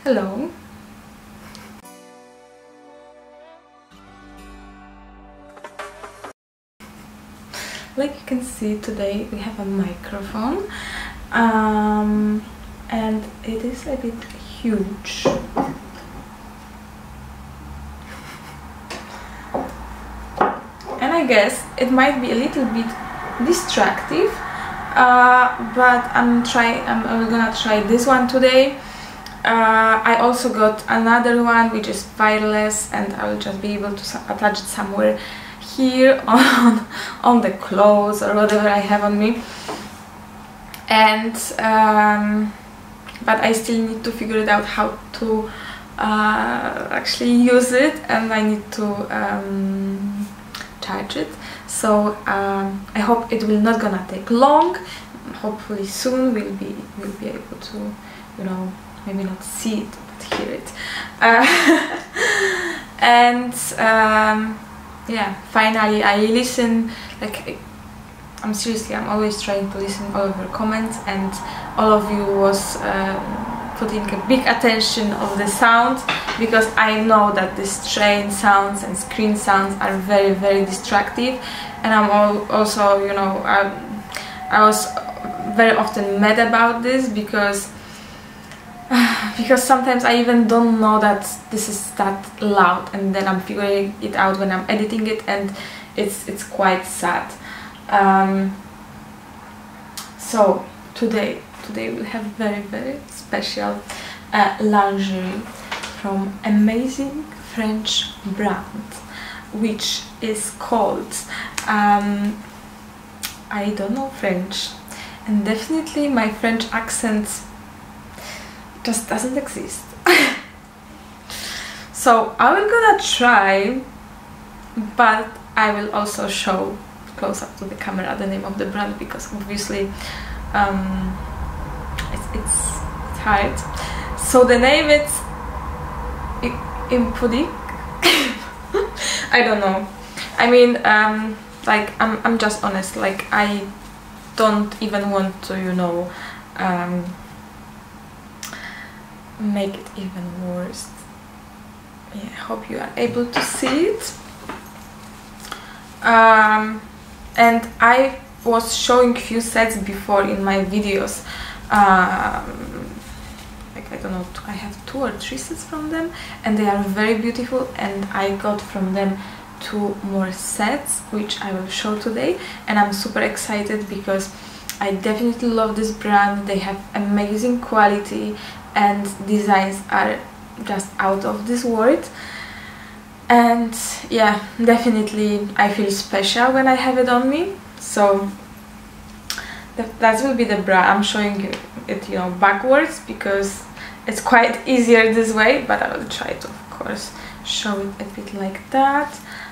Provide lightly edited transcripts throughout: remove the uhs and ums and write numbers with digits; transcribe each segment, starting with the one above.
Hello. Like you can see, today we have a microphone and it is a bit huge. And I guess it might be a little bit distracting, but I'm gonna try this one today. I also got another one which is wireless, and I will just be able to attach it somewhere here on the clothes or whatever I have on me. And but I still need to figure it out how to actually use it, and I need to charge it. So I hope it will not gonna take long. Hopefully soon we'll be able to, you know, maybe not see it but hear it. And yeah, finally I listen, like I'm always trying to listen all of your comments, and all of you was putting a big attention of the sound, because I know that these train sounds and screen sounds are very, very distracting. And I'm also, you know, I was very often mad about this, because sometimes I even don't know that this is that loud, and then I'm figuring it out when I'm editing it, and it's quite sad. So today we'll have very, very special lingerie from amazing French brand, which is called I don't know French, and definitely my French accent just doesn't exist. So I will gonna try, but I will also show close up to the camera the name of the brand, because obviously it's hard. So the name is Impudic. I don't know. I mean, like I'm just honest. Like I don't even want to, you know, make it even worse. Yeah, I hope you are able to see it. And I was showing few sets before in my videos. Like I don't know, I have 2 or 3 sets from them, and they are very beautiful, and I got from them 2 more sets which I will show today. And I'm super excited because I definitely love this brand. They have amazing quality, and designs are just out of this world. And yeah, definitely I feel special when I have it on me. So that will be the bra. I'm showing you it, you know, backwards, because it's quite easier this way, but I will try to, of course, show it a bit like that.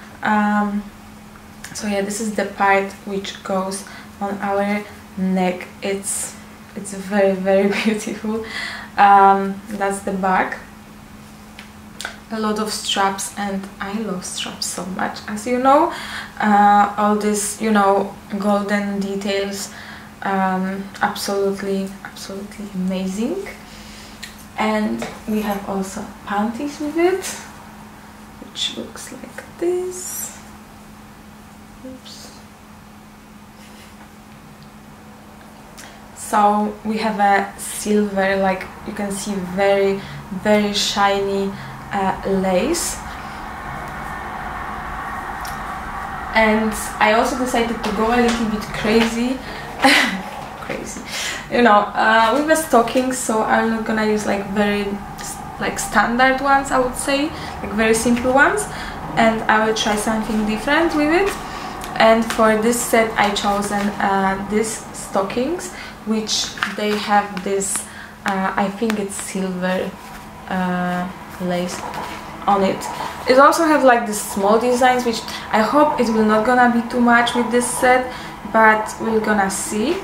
So yeah, this is the part which goes on our neck. It's very, very beautiful. That's the back. A lot of straps, and I love straps so much, as you know. All this, you know, golden details, absolutely amazing. And we have also panties with it, which looks like this. Oops. So we have a silver, like you can see, very, very shiny lace. And I also decided to go a little bit crazy. You know, with the stockings, so I'm not gonna use like very standard ones, I would say, like very simple ones, and I will try something different with it. And for this set I chosen these stockings, which they have this I think it's silver lace on it. It also have like these small designs, which I hope it will not gonna be too much with this set, but we're gonna see.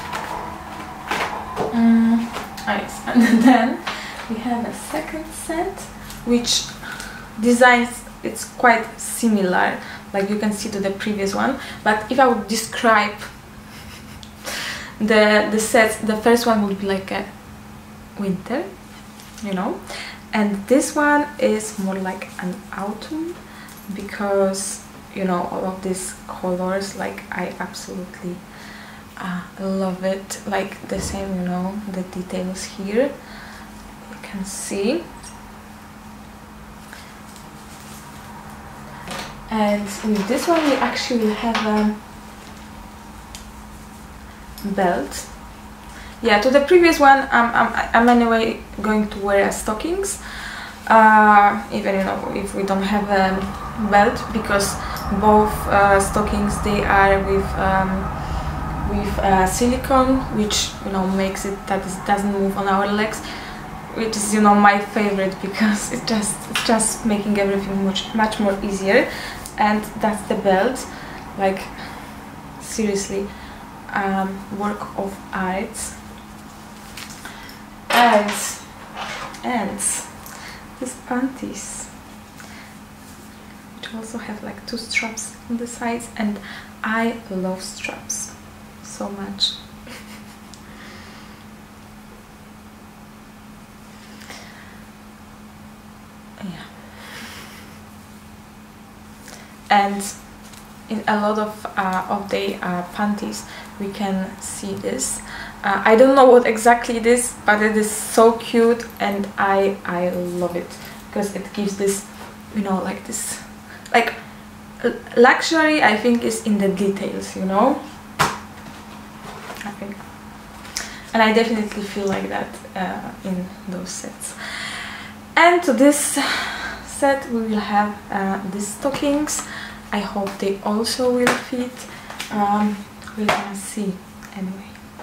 Yes. And then we have a second set, which designs, it's quite similar, like you can see, to the previous one. But if I would describe the sets, the first one would be like a winter, you know. And this one is more like an autumn, because you know, all of these colors, like I absolutely love it. Like the same, you know, the details here you can see. And with this one we actually have a belt. Yeah, to the previous one I'm anyway going to wear stockings, even, you know, if we don't have a belt, because both stockings, they are with silicone, which, you know, makes it that it doesn't move on our legs, which is, you know, my favorite, because it's just making everything much more easier. And that's the belt. Like, seriously, work of art. And these panties, which also have like 2 straps on the sides, and I love straps so much. Yeah. And in a lot of the panties we can see this. I don't know what exactly it is, but it is so cute, and I love it, because it gives this, you know, like this, like luxury, I think, is in the details, you know, I think. And I definitely feel like that in those sets. And to this set we will have these stockings. I hope they also will fit. We're gonna see anyway.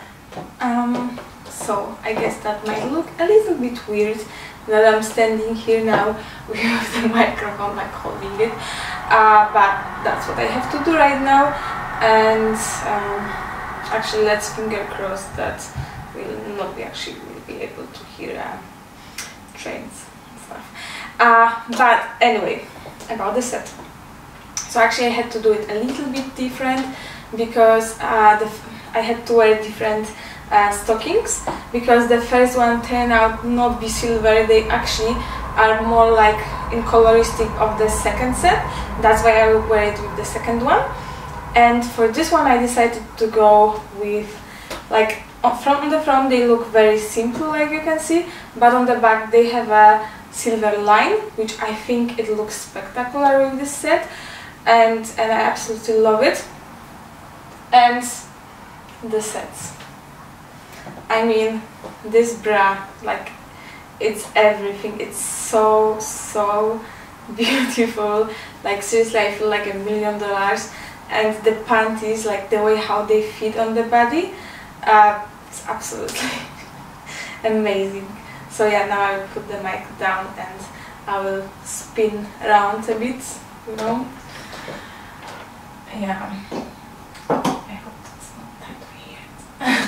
So I guess that might look a little bit weird that I'm standing here now with the microphone, like holding it, but that's what I have to do right now. And actually, let's finger crossed that we'll not be able to hear trains and stuff. But anyway, about the set. So actually I had to do it a little bit different, because I had to wear different stockings, because the first one turned out not be silver. They actually are more like in coloristic of the second set. That's why I will wear it with the second one. And for this one I decided to go with, like, from the front they look very simple, like you can see, but on the back they have a silver line, which I think it looks spectacular with this set, and I absolutely love it. And the sets, I mean, this bra, like, it's everything. It's so beautiful. Like, seriously, I feel like $1 million. And the panties, like the way how they fit on the body, it's absolutely amazing. So yeah, now I will put the mic down and I will spin around a bit, you know. Yeah. I hope that's not that weird.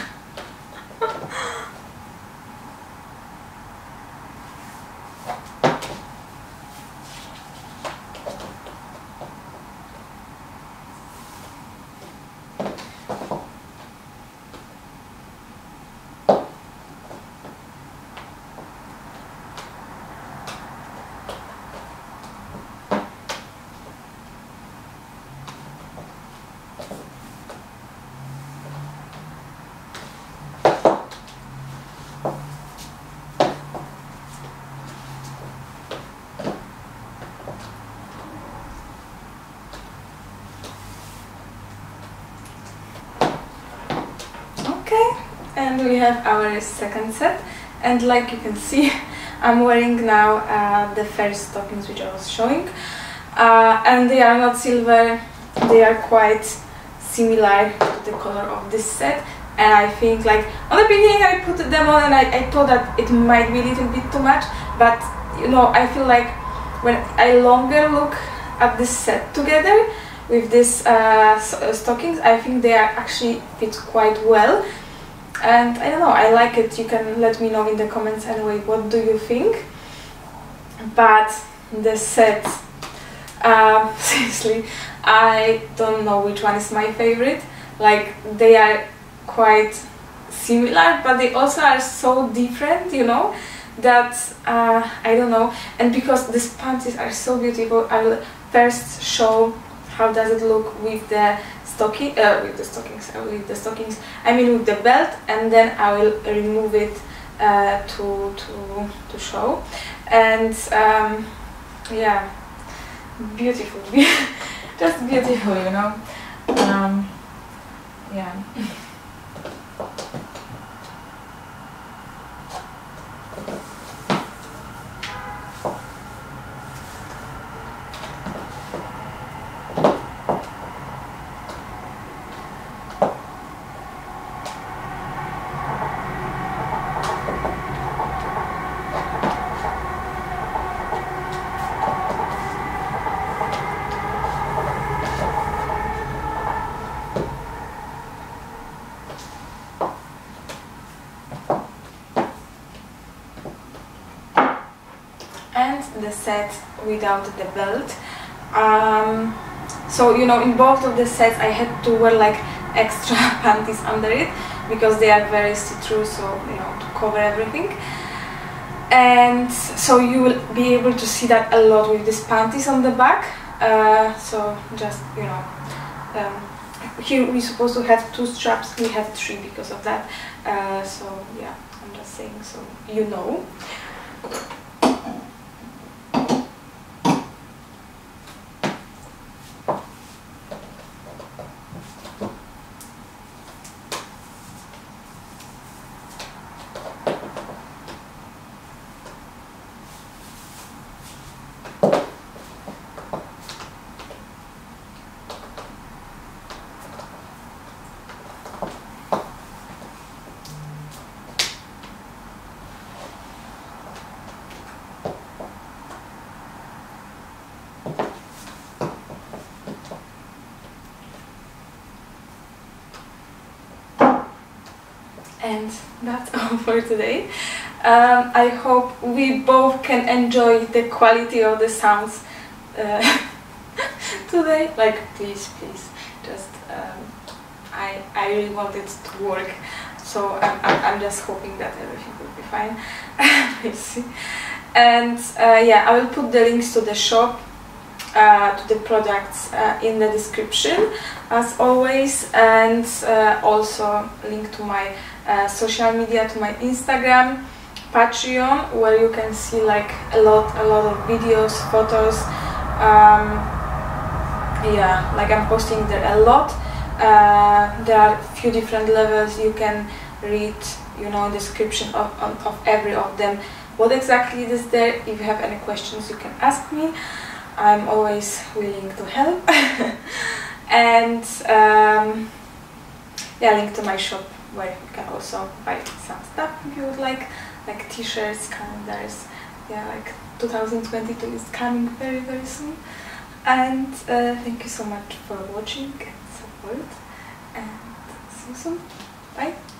And we have our second set, and like you can see, I'm wearing now the first stockings which I was showing, and they are not silver. They are quite similar to the color of this set, and I think, like, on the beginning I put them on and I thought that it might be a little bit too much, but you know, I feel like when I longer look at this set together with these stockings, I think they are actually fit quite well. And I don't know, I like it. You can let me know in the comments anyway, what do you think? But the set, seriously, I don't know which one is my favorite. Like, they are quite similar, but they also are so different, you know. that I don't know. And because these panties are so beautiful, I will first show how does it look with the stockings. I mean with the belt, and then I will remove it to show. And yeah, beautiful, just beautiful, you know. Yeah. And the set without the belt. So you know, in both of the sets I had to wear like extra panties under it because they are very see-through, so you know, to cover everything. And so you will be able to see that a lot with these panties on the back. So just, you know, here we're supposed to have 2 straps, we have 3 because of that. So yeah, I'm just saying, so you know. And that's all for today. I hope we both can enjoy the quality of the sounds today. Like, please, just I really want it to work. So I'm just hoping that everything will be fine. We'll see. And yeah, I will put the links to the shop, to the products in the description as always, and also link to my social media, to my Instagram, Patreon, where you can see like a lot of videos, photos. Yeah, like I'm posting there a lot. There are a few different levels. You can read, you know, description of every of them, what exactly is there. If you have any questions, you can ask me. I'm always willing to help. And yeah, link to my shop where you can also buy some stuff if you would like t-shirts, calendars. Yeah, like 2022 is coming very soon. And thank you so much for watching and support, and see you soon. Bye.